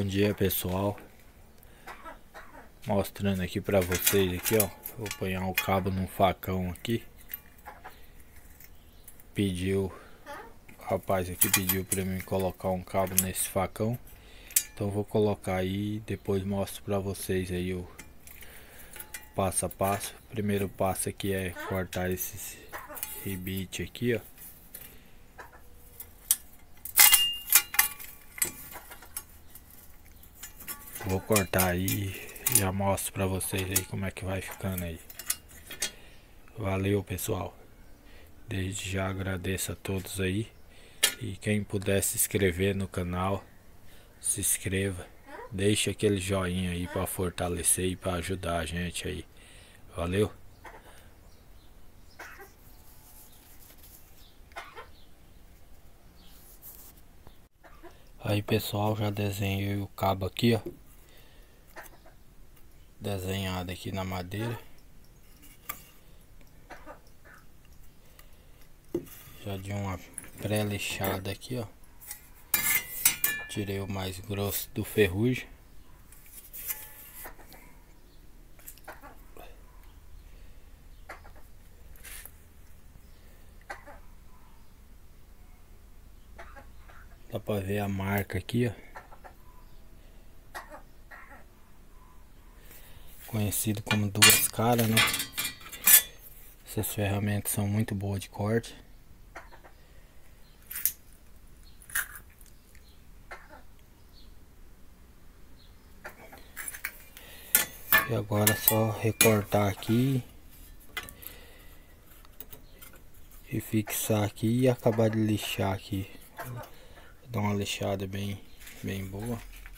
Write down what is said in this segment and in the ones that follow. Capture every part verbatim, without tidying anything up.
Bom dia, pessoal. Mostrando aqui pra vocês aqui, ó. Vou apanhar o cabo num facão aqui. Pediu, o rapaz aqui pediu pra mim colocar um cabo nesse facão. Então vou colocar aí e depois mostro pra vocês aí o passo a passo. O primeiro passo aqui é cortar esses rebite aqui, ó. Vou cortar aí e já mostro pra vocês aí como é que vai ficando aí. Valeu, pessoal. Desde já agradeço a todos aí. E quem puder se inscrever no canal, se inscreva. Deixa aquele joinha aí pra fortalecer e pra ajudar a gente aí. Valeu. Aí, pessoal, já desenhei o cabo aqui, ó. Desenhado aqui na madeira. Já de uma pré-lixada aqui, ó. Tirei o mais grosso do ferrugem. Dá pra ver a marca aqui, ó. Conhecido como duas caras, né? Essas ferramentas são muito boas de corte. E agora é só recortar aqui e fixar aqui e acabar de lixar aqui. Dar uma lixada bem, bem boa.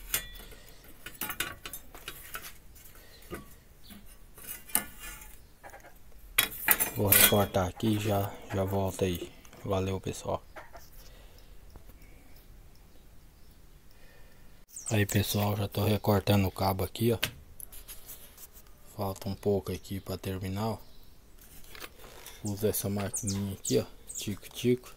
Vou recortar aqui e já, já volto aí. Valeu, pessoal. Aí, pessoal, já tô recortando o cabo aqui, ó. Falta um pouco aqui para terminar, ó. Uso essa maquininha aqui, ó, tico-tico,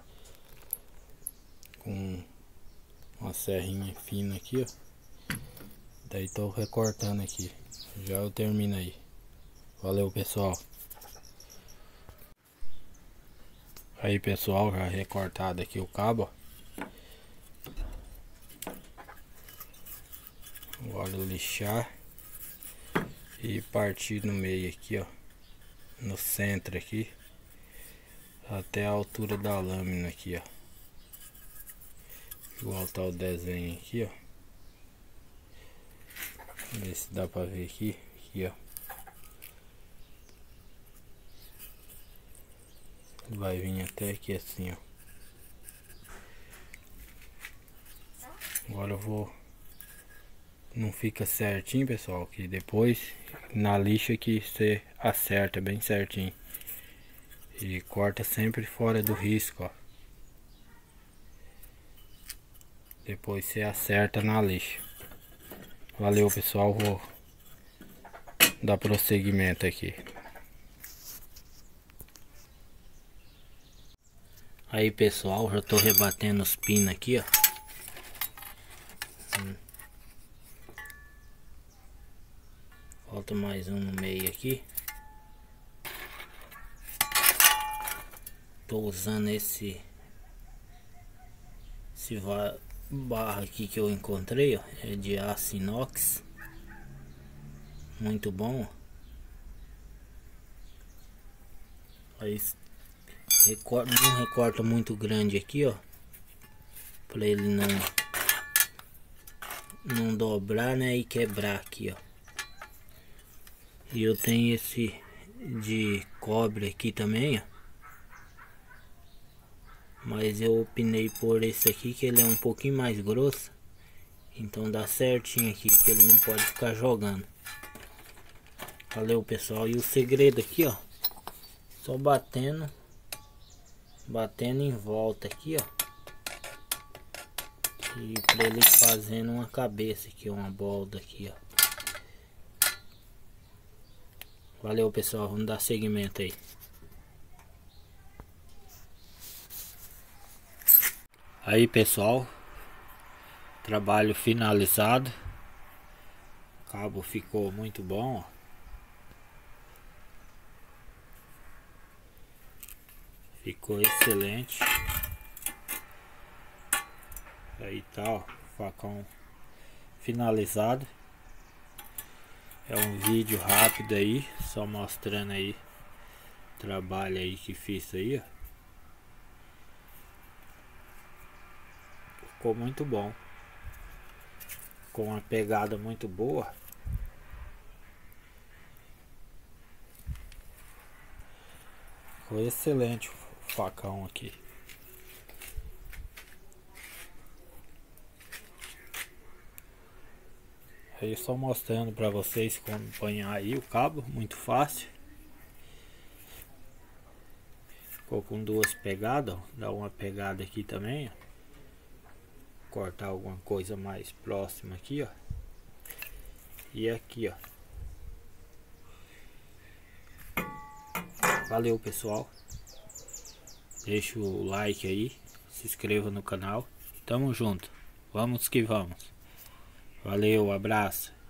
com uma serrinha fina aqui, ó. Daí tô recortando aqui. Já eu termino aí. Valeu, pessoal. Aí, pessoal, já recortado aqui o cabo, ó. Agora lixar e partir no meio aqui, ó, no centro aqui, até a altura da lâmina aqui, ó. Igual tá o desenho aqui, ó. Ver se dá pra ver aqui, aqui, ó. Vai vir até aqui assim, ó. Agora eu vou... Não fica certinho, pessoal, que depois na lixa que você acerta bem certinho. E corta sempre fora do risco, ó. Depois você acerta na lixa. Valeu, pessoal, vou dar prosseguimento aqui. Aí, pessoal, já tô rebatendo os pinos aqui, ó. Hum. Falta mais um no meio aqui. Tô usando esse esse barra aqui que eu encontrei, ó, é de aço inox, muito bom. Aí recorta, não recorta muito grande aqui, ó, para ele não não dobrar, né, e quebrar aqui, ó. E eu tenho esse de cobre aqui também, ó. Mas eu opinei por esse aqui, que ele é um pouquinho mais grosso. Então dá certinho aqui, que ele não pode ficar jogando. Valeu, pessoal. E o segredo aqui, ó. Só batendo. Batendo em volta aqui, ó. E pra ele fazendo uma cabeça aqui, uma bolda aqui, ó. Valeu, pessoal. Vamos dar seguimento aí. Aí, pessoal, Trabalho finalizado. O cabo ficou muito bom, ó. Ficou excelente. Aí tá, ó, facão finalizado. É um vídeo rápido aí, só mostrando aí o trabalho aí que fiz aí, ó. Ficou muito bom, com uma pegada muito boa. Ficou excelente o facão aqui. Aí só mostrando para vocês acompanhar aí o cabo, muito fácil. Ficou com duas pegadas, ó. Dá uma pegada aqui também, ó. Cortar alguma coisa mais próxima aqui, ó. E aqui, ó. Valeu, pessoal. Deixa o like aí, se inscreva no canal. Tamo junto. Vamos que vamos. Valeu, abraço.